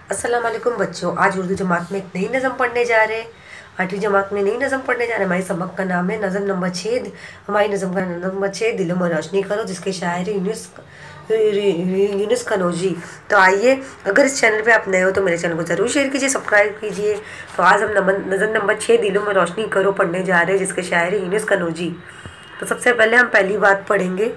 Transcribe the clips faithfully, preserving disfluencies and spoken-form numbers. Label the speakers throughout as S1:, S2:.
S1: अस्सलाम वालेकुम बच्चों, आज उर्दू जमात में एक नई नज़म पढ़ने जा रहे हैं। आठवीं जमात में नई नज़म पढ़ने जा रहे हैं। हमारी सबक का नाम है नज़म नंबर छः। हमारी नज़म का नंबर छः दिलों में रोशनी करो, जिसके शायर यूनुस यूनुस कनौजी। तो आइए, अगर इस चैनल पे आप नए हो तो मेरे चैनल को ज़रूर शेयर कीजिए, सब्सक्राइब कीजिए। तो आज हम नज़म नंबर छः दिलों में रोशनी करो पढ़ने जा रहे हैं, जिसके शायर यूनुस कनौजी। तो सबसे पहले हम पहली बात पढ़ेंगे।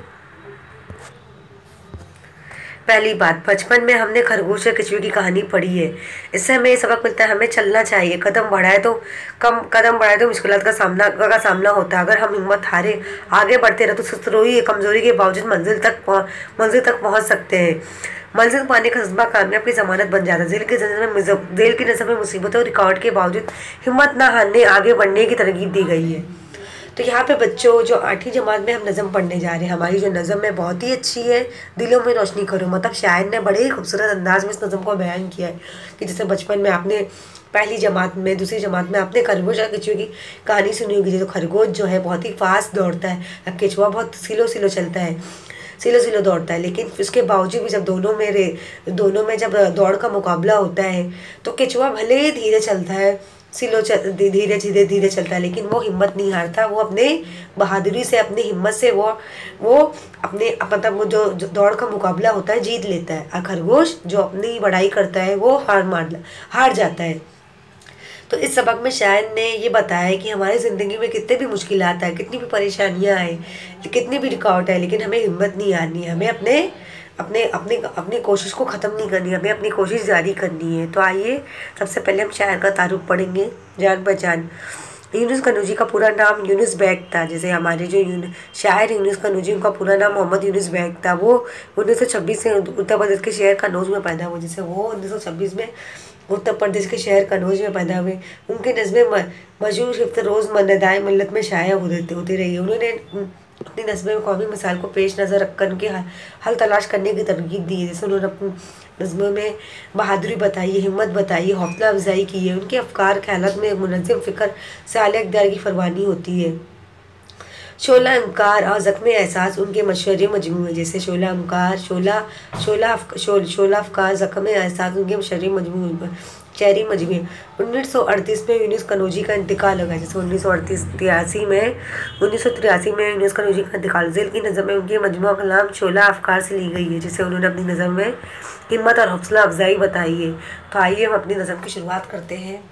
S1: पहली बात, बचपन में हमने खरगोश और केचुए की कहानी पढ़ी है। इससे हमें ये सबक मिलता है, हमें चलना चाहिए। कदम बढ़ाए तो कम कदम बढ़ाए तो मुश्किलात का सामना का सामना होता है। अगर हम हिम्मत हारे आगे बढ़ते रहे तो सुस्तरोई कमजोरी के बावजूद मंजिल तक मंजिल तक पहुंच सकते हैं। मंजिल पाने का जज्बा कामयाब की जमानत बन जाता है। जेल की नजर में जेल की नजर में मुसीबतों और रिकॉर्ड के बावजूद हिम्मत न हारने आगे बढ़ने की तरगीब दी गई है। तो यहाँ पे बच्चों, जो आठवीं जमात में हम नज़म पढ़ने जा रहे हैं, हमारी जो नज़म है बहुत ही अच्छी है। दिलों में रोशनी करो, मतलब शायर ने बड़े ही खूबसूरत अंदाज में इस नज़म को बयान किया है कि जैसे बचपन में आपने पहली जमात में, दूसरी जमात में आपने खरगोश और केचुए की कहानी सुनी होगी। तो खरगोश जो है बहुत ही फास्ट दौड़ता है, अब केचुआ बहुत स्लो स्लो चलता है, सिलो सिलो दौड़ता है। लेकिन उसके बावजूद भी जब दोनों में रे दोनों में जब दौड़ का मुकाबला होता है तो केचुआ भले ही धीरे चलता है, सिलो धीरे धीरे धीरे चलता है, लेकिन वो हिम्मत नहीं हारता। वो अपने बहादुरी से, अपनी हिम्मत से वो वो अपने मतलब वो जो, जो दौड़ का मुकाबला होता है जीत लेता है। और खरगोश जो अपनी बड़ाई करता है वो हार मार हार जाता है। तो इस सबक में शायर ने ये बताया है कि हमारी ज़िंदगी में कितने भी मुश्किलात आए, कितनी भी परेशानियां आए, कितनी भी रुकावट है, लेकिन हमें हिम्मत नहीं हारनी है। हमें अपने अपने अपनी अपनी कोशिश को ख़त्म नहीं करनी है, हमें अपनी कोशिश जारी करनी है। तो आइए, सबसे पहले हम शायर का तारुफ पढ़ेंगे। जान पहचान। यूनुस कनौजी का पूरा नाम यूनुस बेग था। जैसे हमारे जो शायर यूनुस कनौजी, उनका पूरा नाम मोहम्मद यूनुस बेग था। वो उन्नीस सौ छब्बीस में उत्तर प्रदेश के शहर कनौज में पैदा हुए। जैसे वो उन्नीस सौ छब्बीस में उत्तर प्रदेश के शहर कनौज में पैदा हुए। उनके नज़में मशहूर शिफ्त रोज़ मन्नदाए मिल्लत में शाया होते होती रही है। उन्होंने अपनी नज़में में कौमी मिसाल को पेश नज़र रखकर उनके हल तलाश करने की तरगीब दी है। जैसे उन्होंने अपनी नज़मों में बहादुरी बताई है, हिम्मत बताई है, हौसला अफजाई की है। उनके अफकार ख्यालात में मुनज़्ज़म फ़िक्र से आला इक़्तिदार की फरमानी होती है। शोला इनकार और ज़ख्म एहसास उनके मशहूर मजमू है। जैसे शोला इनकार शोला शोला शोल, शोला अफकार ज़ख्म एहसास उनके मशहूर मजमू शहरी मजमू। उन्नीस सौ अड़तीस में यूनुस कनौजी का इंतकाल हो गया। जैसे उन्नीस सौ अड़तीस तिरासी में उन्नीस सौ तिरासी में यूनुस कनौजी का इंतकाल। जेल की नज़म में उनके मजमू का नाम शोला अफकार से ली गई है। जैसे उन्होंने अपनी नज़म में हिम्मत और हौसला अफजाई बताई है। तो आइए हम अपनी नज़म की शुरुआत करते हैं।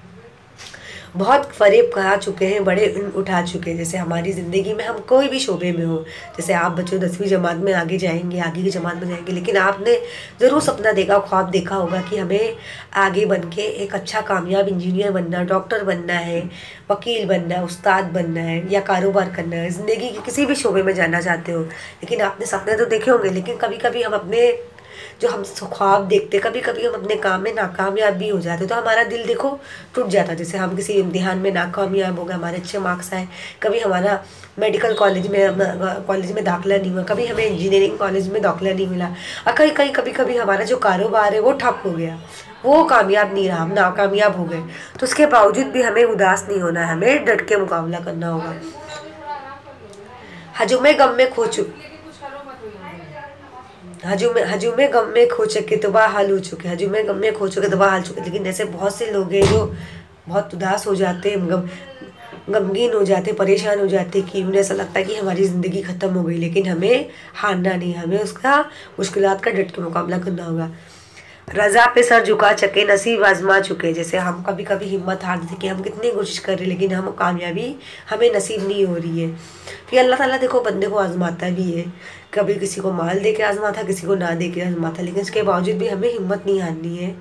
S1: बहुत फरेब खा चुके हैं, बड़े उठा चुके हैं। जैसे हमारी ज़िंदगी में हम कोई भी शोबे में हो, जैसे आप बच्चों दसवीं जमात में आगे जाएंगे, आगे की जमात में जाएंगे, लेकिन आपने ज़रूर सपना देखा, ख्वाब देखा होगा कि हमें आगे बन के एक अच्छा कामयाब इंजीनियर बनना, डॉक्टर बनना है, वकील बनना है, उस्ताद बनना है, या कारोबार करना है। ज़िंदगी के किसी भी शोबे में जाना चाहते हो, लेकिन आपने सपने तो देखे होंगे, लेकिन कभी कभी हम अपने जो हम ख्वाब देखते, कभी कभी हम अपने काम में नाकामयाब भी हो जाते, तो हमारा दिल देखो टूट जाता। जैसे हम किसी इम्तिहान में नाकामयाब हो गए, हमारे अच्छे मार्क्स आए, कभी हमारा मेडिकल कॉलेज में कॉलेज में दाखिला नहीं हुआ, कभी हमें इंजीनियरिंग कॉलेज में दाखिला नहीं मिला, और कहीं कहीं कभी कभी हमारा जो कारोबार है वो ठप हो गया, वो कामयाब नहीं रहा, हम नाकामयाब हो गए। तो उसके बावजूद भी हमें उदास नहीं होना है, हमें डट के मुकाबला करना होगा। हजूमे गम में खो चुके हजूमे हजूमे गम में खो चुके तो बा हाल हो चुके हजूमे गम में खो चुके तो बा हाल चुके। लेकिन जैसे बहुत से लोग हैं जो बहुत उदास हो जाते हैं, गम गमगीन हो जाते, परेशान हो जाते कि उन्हें ऐसा लगता है कि हमारी ज़िंदगी ख़त्म हो गई। लेकिन हमें हारना नहीं, हमें उसका मुश्किलात का डट के मुकाबला करना होगा। रज़ा पे सर झुका चके नसीब आजमा चुके। जैसे हम कभी कभी हिम्मत हार देते कि हम कितनी कोशिश कर रहे हैं, लेकिन हम कामयाबी हमें नसीब नहीं हो रही है। फिर अल्लाह ताला देखो बंदे को आजमाता भी है, कभी किसी को माल दे के आजमाता, किसी को ना दे के आजमाता, लेकिन इसके बावजूद भी हमें हिम्मत नहीं हारनी है।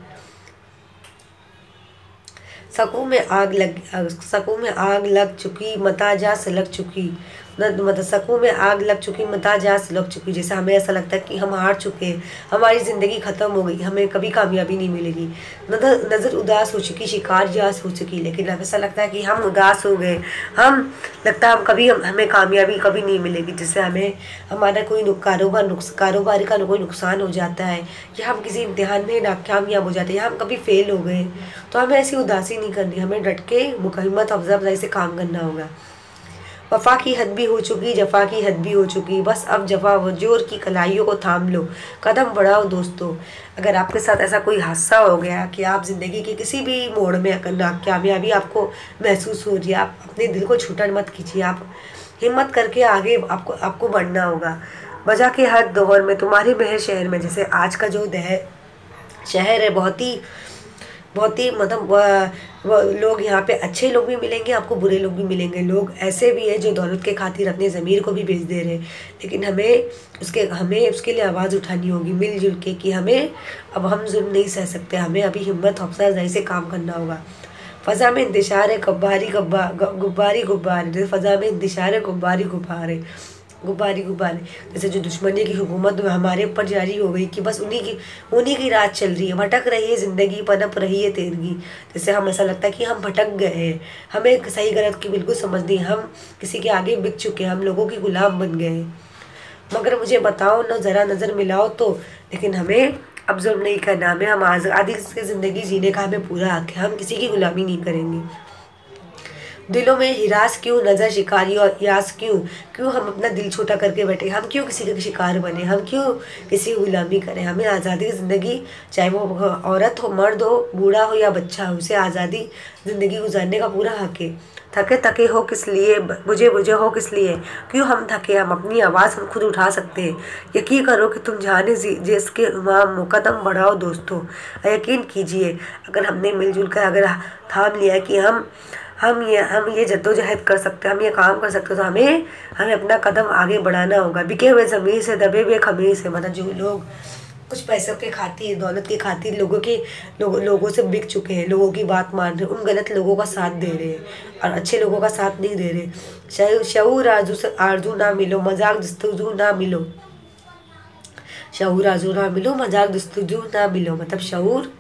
S1: सकूं में आग लग सकूं में आग लग चुकी मता जा सलग चुकी मतलब सकूं में आग लग चुकी मता जा सलग चुकी। जैसे हमें ऐसा लगता है कि हम हार चुके हैं, हमारी ज़िंदगी ख़त्म हो गई, हमें कभी कामयाबी नहीं मिलेगी। नजर नज़र उदास हो चुकी, शिकार जास हो चुकी। लेकिन अब ऐसा लगता है कि हम उदास हो गए, हम लगता है हम कभी हम, हमें कामयाबी कभी नहीं मिलेगी। जिससे हमें हमारा कोई कारोबार नुक्स कारोबार का कोई नुकसान हो जाता है, या हम किसी इम्तिहान में नाकामयाब हो जाते हैं, या हम कभी फेल हो गए, तो हमें ऐसी उदासी नहीं करनी, हमें डट के हिम्मत अफजा अफजाई से काम करना होगा। वफा की हद भी हो चुकी, जफा की हद भी हो चुकी, बस अब जफा वजूर की कलाइयों को थाम लो, कदम बढ़ाओ दोस्तों। अगर आपके साथ ऐसा कोई हादसा हो गया कि आप ज़िंदगी के किसी भी मोड़ में अगर नाकामयाबी आपको महसूस हो रही है, आप अपने दिल को छोटा मत कीजिए, आप हिम्मत करके आगे आपको आपको बढ़ना होगा। वजह के हर दौर में तुम्हारे महल शहर में, जैसे आज का जो दह शहर है, बहुत ही बहुत ही मतलब व- व- लोग यहाँ पे अच्छे लोग भी मिलेंगे आपको, बुरे लोग भी मिलेंगे। लोग ऐसे भी हैं जो दौलत के खातिर अपने ज़मीर को भी बेच दे रहे हैं, लेकिन हमें उसके हमें उसके लिए आवाज़ उठानी होगी मिलजुल के कि हमें अब हम जुल्म नहीं सह सकते, हमें अभी हिम्मत हौसला अफजाई से काम करना होगा। फ़ज़ा में इंतशार है गब्बारी गब्बा गुब्बारी गुब्बारे, जैसे फ़ज़ा में इंतशार है गुब्बारी गुब्बारे गुब्बारी गुब्बारे, जैसे जो दुश्मनी की हुकूमत हमारे ऊपर जारी हो गई कि बस उन्हीं की उन्हीं की रात चल रही है, भटक रही है ज़िंदगी, पनप रही है तेरगी। जैसे हम ऐसा लगता है कि हम भटक गए हैं, हमें सही गलत की बिल्कुल समझ नहीं, हम किसी के आगे बिक चुके हैं, हम लोगों की गुलाम बन गए हैं। मगर मुझे बताओ ना, ज़रा नज़र मिलाओ तो, लेकिन हमें अब जुल्म नहीं करना, हमें हम आज़ादी से ज़िंदगी जीने का हमें पूरा हक है, हम किसी की गुलामी नहीं करेंगे। दिलों में हिरास क्यों, नजर शिकारी और यास क्यों, क्यों हम अपना दिल छोटा करके बैठे, हम क्यों किसी के शिकार बने, हम क्यों किसी की गुलामी करें। हमें आज़ादी की ज़िंदगी, चाहे वो औरत हो, मर्द हो, बूढ़ा हो या बच्चा हो, उसे आज़ादी ज़िंदगी गुजारने का पूरा हक है। थके थके हो किस लिए, बुझे बुझे हो किस लिए, क्यों हम थके, हम अपनी आवाज़ हम खुद उठा सकते हैं। यकीन करो कि तुम जाने जिसके इमाम मुकदम बढ़ाओ दोस्तों। यकीन कीजिए, अगर हमने मिलजुल कर अगर थाम लिया कि हम हम ये हम ये जद्दोजहद कर सकते हैं, हम ये काम कर सकते हैं, तो हमें हमें अपना कदम आगे बढ़ाना होगा। बिके हुए ज़मीर से, दबे हुए खमीर से, मतलब जो लोग कुछ पैसों के खातिर, दौलत के खातिर लोगों के लोग, लोगों से बिक चुके हैं, लोगों की बात मान रहे हैं, उन गलत लोगों का साथ दे रहे हैं और अच्छे लोगों का साथ नहीं दे रहे। शऊर आरजू से आरजू ना मिलो, मजाक जस्तजू ना मिलो, शऊर आरजू ना मिलो, मजाक जस्तजू ना मिलो, मतलब शऊर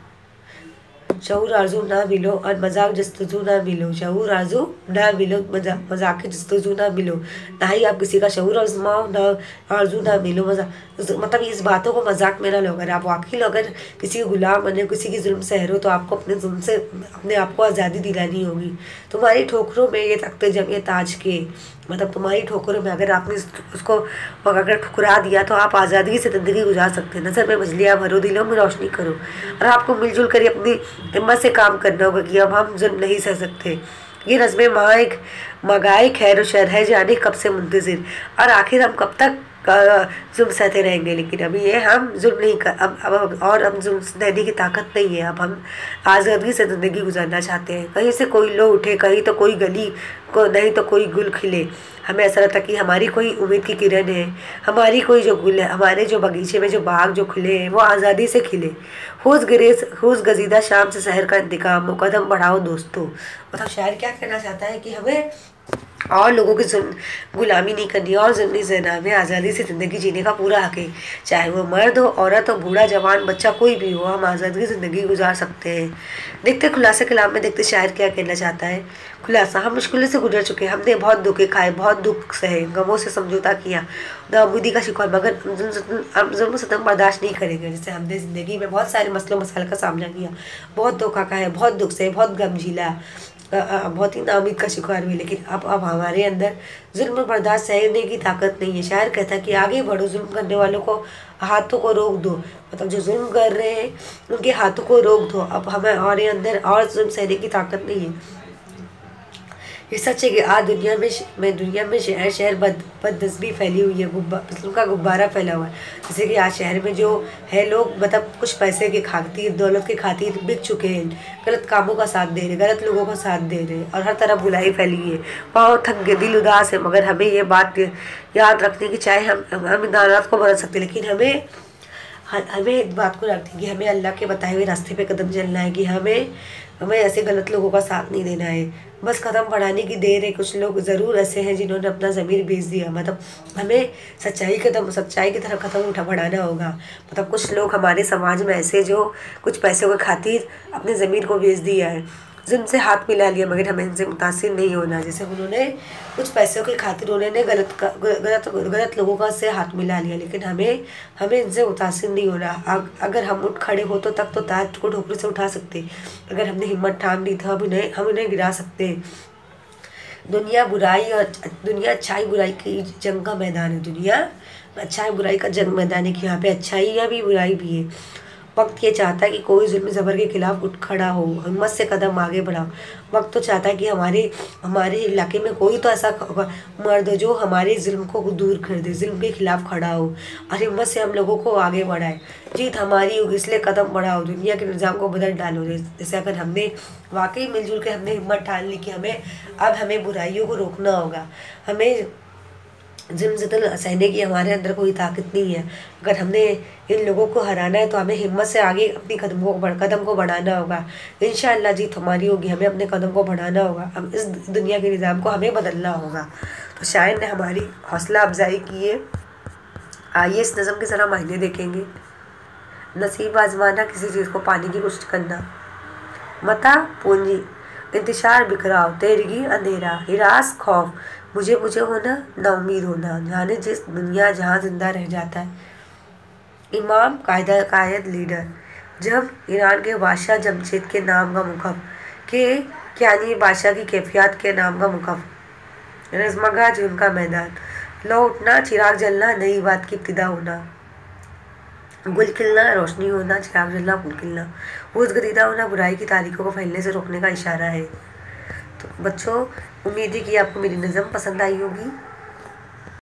S1: शऊर आरजू ना मिलो और मजाक जस्तजू ना मिलो, शऊर आरजू ना मिलो, मजाक मजाक जस्तजू ना मिलो। ना ही आप किसी का शऊर आजमाओ, ना आरजू ना मिलो मजाक, मतलब इस बातों को मजाक में ना लो। अगर आप वाकई अगर किसी के गुलाम बने, किसी की जुल्म सह रहे हो, तो आपको अपने जुल्म से अपने आप को आज़ादी दिलानी होगी। तुम्हारी ठोकरों में ये तख्ते जमे ताज के, मतलब तुम्हारी ठोकरों में अगर आपने उसको अगर ठुकरा दिया तो आप आज़ादी से ज़िंदगी गुजार सकते हैं। नज़र में मजलियाँ भरो, दिलों में रोशनी करो, और आपको मिलजुल कर अपनी हिम्मत से काम करना होगा कि अब हम जुल्म नहीं सह सकते। ये नज़में माइक मगाए खैर शर है, जाने कब से मुंतज़िर, और आखिर हम कब तक जुल्म सहते रहेंगे। लेकिन अभी ये हम जुल्म नहीं कर अब अब और अब जुल्म सहने की ताकत नहीं है, अब हम आज़ादी से ज़िंदगी गुजारना चाहते हैं। कहीं से कोई लो उठे, कहीं तो कोई गली को नहीं तो कोई गुल खिले। हमें ऐसा लगता है कि हमारी कोई उम्मीद की किरण है, हमारी कोई जो गुल है, हमारे जो बगीचे में जो बाग जो खिले हैं वो आज़ादी से खिले। हुस गिरेज हुस गजीदा शाम से शहर का इंतकाम, मुकदम बढ़ाओ दोस्तों। मतलब शायर क्या कहना चाहता है कि हमें और लोगों की गुलामी नहीं करनी और जुल्मी सहना, हमें आज़ादी से ज़िंदगी जीने का पूरा हक है। चाहे वो मर्द हो, औरत हो, बूढ़ा जवान बच्चा कोई भी हो, हम आज़ादी की ज़िंदगी गुजार सकते हैं। देखते खुलासा कलाम में देखते शायर क्या कहना चाहता है। खुलासा, हम मुश्किलों से गुजर चुके हैं, हमने बहुत दुखे खाए, बहुत दुख सहे, गमों से समझौता किया, नाउमीदी का शिकार, मगर हम जुल्म सितम बर्दाश्त नहीं करेंगे। जैसे हमने ज़िंदगी में बहुत सारे मसलों मसाइल का सामना किया, बहुत धोखा खाया, बहुत दुख सहे, बहुत गम झीला, बहुत ही नाउमीद का शिकार हुई, लेकिन अब अब हमारे अंदर जुल्म बर्दाश्त सहने की ताकत नहीं है। शायर कहता है कि आगे बढ़ो, जुल्म करने वालों को हाथों को रोक दो, मतलब जो जुल्म कर रहे हैं उनके हाथों को रोक दो। अब हमें हमारे अंदर और जुल्म सहने की ताकत नहीं है। ये सच है कि आज दुनिया में में दुनिया में शहर शहर बद बदनस्बी फैली हुई है, गुब्बा का गुब्बारा फैला हुआ है। जैसे कि आज शहर में जो है लोग मतलब कुछ पैसे के खातिर, दौलत के खातिर बिक चुके हैं, गलत कामों का साथ दे रहे, गलत लोगों का साथ दे रहे, और हर तरफ बुराई फैली हुई है। बहुत थक गए, दिल उदास है, मगर हमें ये बात याद रखने की, चाहे हम हम इदारात को बदल सकते, लेकिन हमें हमें इस बात को रखती कि हमें अल्लाह के बताए हुए रास्ते पे कदम चलना है, कि हमें हमें ऐसे गलत लोगों का साथ नहीं देना है। बस कदम बढ़ाने की देर है। कुछ लोग ज़रूर ऐसे हैं जिन्होंने अपना ज़मीर बेच दिया, मतलब हमें सच्चाई कदम सच्चाई की तरफ कदम उठा बढ़ाना होगा। मतलब कुछ लोग हमारे समाज में ऐसे जो कुछ पैसों के खातिर अपने ज़मीर को बेच दिया है, जिनसे हाथ मिला लिया, मगर हमें इनसे मुतासिर नहीं होना। जैसे उन्होंने कुछ पैसों के खातिर उन्होंने गलत गलत गलत लोगों का से हाथ मिला लिया, लेकिन हमें हमें इनसे मुतासिर नहीं होना। अगर हम उठ खड़े हो तो तक तो ताज को ठोकरी से उठा सकते, अगर हमने हिम्मत ठान ली तो हम उन्हें हम उन्हें गिरा सकते हैं। दुनिया बुराई और दुनिया अच्छाई बुराई की जंग का मैदान है। दुनिया अच्छाई बुराई का जंग मैदान है कि यहाँ पे अच्छाई है भी बुराई भी है। वक्त ये चाहता है कि कोई जुल्म ज़बर के खिलाफ उठ खड़ा हो, हिम्मत से कदम आगे बढ़ाओ। वक्त तो चाहता है कि हमारे हमारे इलाके में कोई तो ऐसा मर्द हो जो हमारे जुल्म को दूर कर दे, जुल्म के खिलाफ खड़ा हो और हिम्मत से हम लोगों को आगे बढ़ाए। जीत हमारी होगी, इसलिए कदम बढ़ाओ, दुनिया के निज़ाम को बदल डालो। जैसे अगर हमने वाकई मिलजुल के हमने हिम्मत ठान ली कि हमें अब हमें बुराइयों को रोकना होगा, हमें जुल्म ज़ुल्म सहने की हमारे अंदर कोई ताकत नहीं है। अगर हमने इन लोगों को हराना है तो हमें हिम्मत से आगे अपनी कदमों को कदम को बढ़ाना होगा। इंशाअल्लाह जीत हमारी होगी, हमें अपने कदम को बढ़ाना होगा, अब इस दुनिया के निज़ाम को हमें बदलना होगा। तो शायर ने हमारी हौसला अफजाई की है। आइए इस नज़म के ज़रा मायने देखेंगे। नसीब आजमाना, किसी चीज़ को पाने की कोशिश करना। मता पूंजी, इंतशार बिखराव, तेरगी अंधेरा, हिरास खौफ, मुझे मुझे होना, ना उम्मीद होना, जाने जिस दुनिया जहाँ जिंदा रह जाता है। इमाम, कायदा कायद, लीडर, जब ईरान के बादशाह जमशेद के नाम का मुखब के क्या नहीं बादशाह की कैफियत के नाम का मुखब। रज़मगा जुल्म का मैदान, लो उठना, चिराग जलना, नई बात की इब्तिदा होना। गुल खिलना, रोशनी होना, चिराग जलना, गुल खिलना, रोज़गदीदा होना, बुराई की तारीखों को फैलने से रोकने का इशारा है। तो बच्चों, उम्मीद है कि आपको मेरी नज़म पसंद आई होगी।